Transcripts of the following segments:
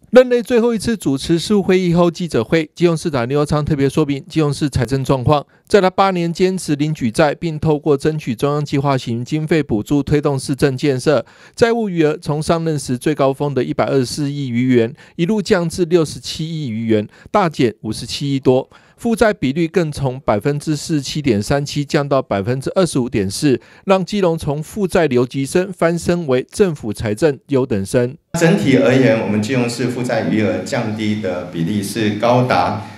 任内最后一次主持事务会议后记者会，基隆市长林右昌特别说明基隆市财政状况，在他8年坚持零举债，并透过争取中央计划型经费补助推动市政建设，债务余额从上任时最高峰的124亿余元，一路降至67亿余元，大减57亿多。负债比率更从47.37%降到25.4%，让基隆从负债留级生翻身为政府财政优等生。 整体而言，我们基隆市负债余额降低的比例是高达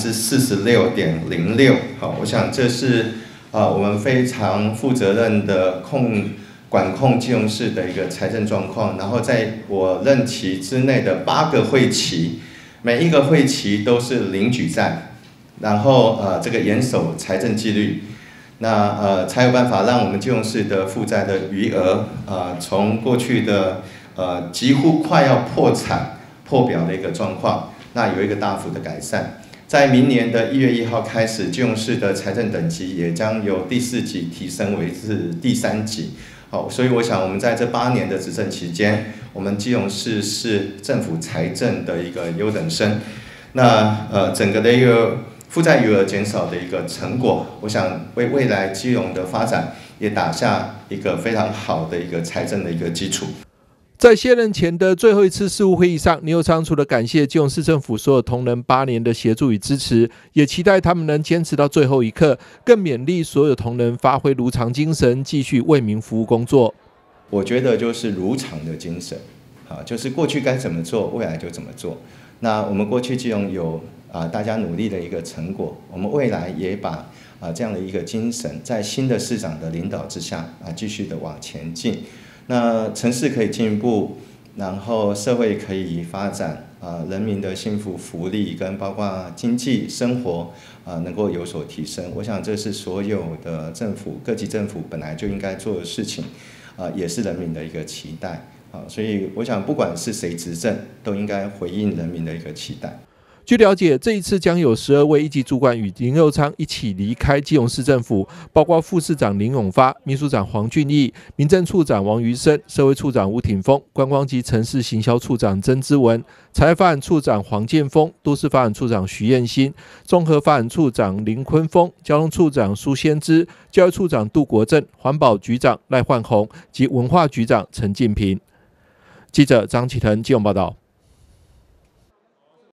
46.06%。好，我想这是我们非常负责任的管控基隆市的一个财政状况。然后在我任期之内的8个会期，每一个会期都是零举债。然后这个严守财政纪律，那才有办法让我们基隆市的负债的余额从过去的几乎快要破产破表的一个状况，那有一个大幅的改善。在明年的1月1号开始，基隆市的财政等级也将由第4级提升为是第3级。好，所以我想我们在这8年的执政期间，我们基隆市是政府财政的一个优等生。那整个的一个负债余额减少的一个成果，我想为未来基隆的发展也打下一个非常好的一个财政的一个基础。 在卸任前的最后一次事务会议上，林右昌除了感谢基隆市政府所有同仁8年的协助与支持，也期待他们能坚持到最后一刻，更勉励所有同仁发挥如常精神，继续为民服务工作。 我觉得就是如常的精神，就是过去该怎么做，未来就怎么做。那我们过去基隆有大家努力的一个成果，我们未来也把这样的一个精神，在新的市长的领导之下继续的往前进。那城市可以进一步，然后社会可以发展，人民的幸福福利跟包括经济生活能够有所提升。我想这是所有的政府各级政府本来就应该做的事情，也是人民的一个期待。所以我想不管是谁执政，都应该回应人民的一个期待。 据了解，这一次将有12位一级主管与林右昌一起离开基隆市政府，包括副市长林永发、秘书长黄俊义、民政处长王余生、社会处长吴挺峰、观光及城市行销处长曾之文、财发展处长黄建峰、都市发展处长徐彦新、综合发展处长林坤峰、交通处长苏先之、教育处长杜国正、环保局长赖焕宏及文化局长陈进平。记者张启腾基隆报道。